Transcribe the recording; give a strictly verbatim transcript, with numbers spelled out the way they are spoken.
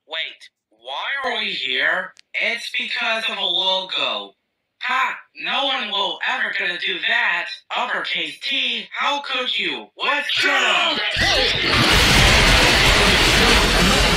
Wait, why are we here? It's because of a logo. Ha! No one will ever gonna do that. Uppercase T, how could you? Let's get 'em!